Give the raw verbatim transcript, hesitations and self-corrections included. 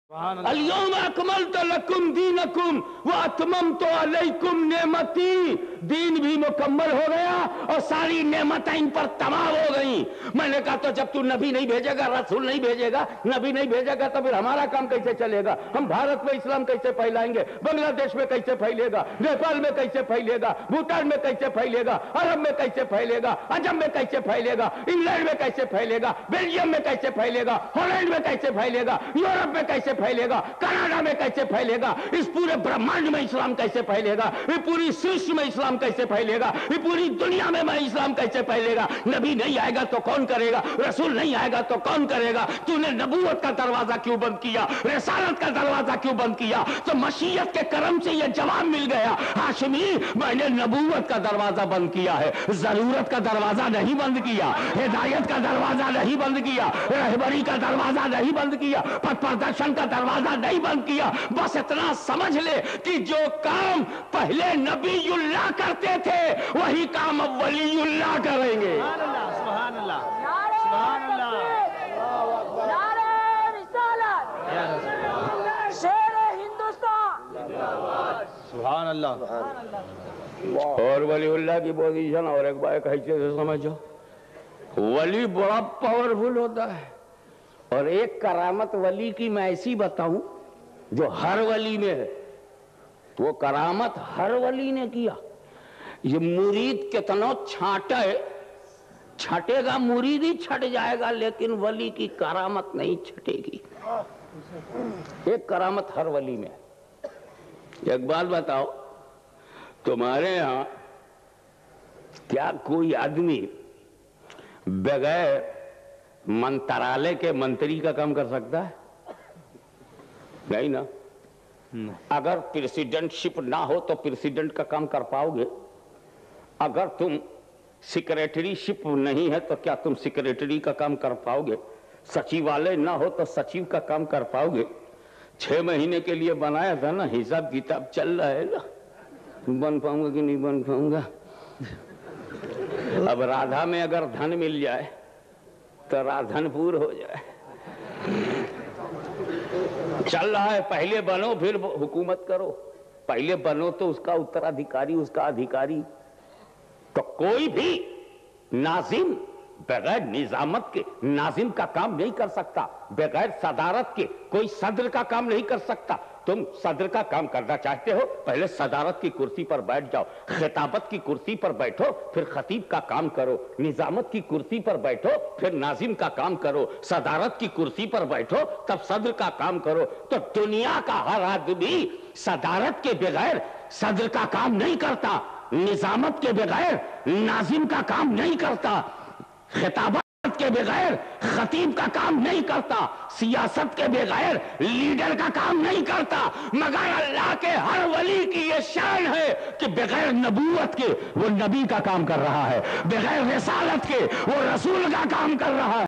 اليوم اکملت لکم دینکم واتممت علیکم نعمتی، دین بھی مکمل ہو گیا اور ساری نعمتیں ان پر تمام ہو گئیں۔ میں نے کہا تو جب تو نبی نہیں بھیجے گا، رسول نہیں بھیجے گا، نبی نہیں بھیجے گا تو پھر ہمارا کام کیسے چلے گا؟ ہم بھارت میں اسلام کیسے پھیلائیں گے؟ بنگلہ دیش میں کیسے پھیلے گا؟ نیپال میں کیسے پھیلے گا؟ بھوٹان میں کیسے پھیلے گا؟ عرب میں کیسے پھیلے گا؟ عجم میں کیسے پھیلے گا؟ انگلینڈ میں کیسے پھیلے گا؟ بیلجیم میں کیسے پھیلے گا؟ ہالینڈ میں کیسے پھیلے گا؟ یورپ میں کیسے پھیلے گا؟ کینیڈا میں کیسے پھیلے گا؟ اس پورے برہمانڈ میں اسلام کیسے پھیلے گا؟ یہ پوری سرشٹی میں اسلام کیسے پھیلے گا؟ یہ پوری دنیا میں میں اسلام کیسے پھیلے گا؟ نبی نہیں آئے گا تو کون کرے گا؟ رسول نہیں آئے گا تو کون کرے گا؟ تو نے نبوت کا دروازہ کیوں بند کیا؟ رسالت کا دروازہ کیوں بند کیا؟ تو مشیت کے کرم سے یہ جواب مل گیا، ہاشمی میں نے نبوت کا دروازہ بند کیا ہے، ضرورت کا دروازہ نہیں بند کیا، ہدایت کا دروازہ نہیں بند کیا، رہبری کا دروازہ نہیں بند کیا، پتھ پردرشن کا دروازہ نہیں بند کیا۔ بس اتنا سمجھ لے کہ جو کام پہلے نبی اللہ کرتے تھے وہی کام اب ولی اللہ کریں گے۔ سبحان اللہ، سبحان اللہ، نعرہ رسالت، شیر ہندوستان، سبحان اللہ۔ اور ولی اللہ کی پوزیشن اور ایک بار حیثیت سے سمجھو، ولی بڑا پاورفل ہوتا ہے، اور ایک کرامت ولی کی میں ایسی بتاؤں جو ہر ولی میں ہے، وہ کرامت ہر ولی نے کیا۔ یہ مرید کتنا چھانٹا ہے، چھٹے گا مرید ہی چھٹ جائے گا، لیکن ولی کی کرامت نہیں چھٹے گی۔ ایک کرامت ہر ولی میں ہے۔ ایک بات بتاؤ، تمہارے ہاں کیا کوئی آدمی بغیر منترالے کے منتری کا کام کر سکتا ہے؟ نہیں نا۔ اگر پریسیڈنٹ شپ نہ ہو تو پریسیڈنٹ کا کام کر پاؤ گے؟ اگر تم سیکریٹری شپ نہیں ہے تو کیا تم سیکریٹری کا کام کر پاؤ گے؟ سچیوالے نہ ہو تو سچیو کا کام کر پاؤ گے؟ چھ مہینے کے لیے بنایا تھا نا، حساب کتاب چل رہا ہے نا، بن پاؤں گا کہ نہیں بن پاؤں گا؟ اب رادھا میں اگر دھن مل جائے تو رادھن پور ہو جائے۔ چل رہا ہے، پہلے بنو پھر حکومت کرو، پہلے بنو تو اس کا اترادھیکاری، اس کا ادھیکاری۔ تو کوئی بھی ناظم بغیر نظامت کے ناظم کا کام نہیں کر سکتا، بغیر صدارت کے کوئی صدر کا کام نہیں کر سکتا۔ تم صدر کا کام کرنا چاہتے ہو، پہلے صدارت کی کرسی پر بیٹھ جاؤ، خطابت کی کرسی پر بیٹھو، پھر خطیب کا کام کرو، نظامت کی کرسی پر بیٹھو، پھر ناظم کا کام کرو، صدارت کی کرسی پر بیٹھو، تب صدر کا کام کرو۔ تو دنیا کا ہر آدمی صدارت کے بغیر صدر کا کام نہیں کرتا، نظامت کے بغیر ناظم کا کام نہیں کرتا، خطابت کے بغیر خطیب کا کام نہیں کرتا، سیاست کے بغیر لیڈر کا کام نہیں کرتا۔ مگر اللہ کے ہر ولی کی یہ شان ہے کہ بغیر نبوت کے وہ نبی کا کام کر رہا ہے، بغیر رسالت کے وہ رسول کا کام کر رہا ہے۔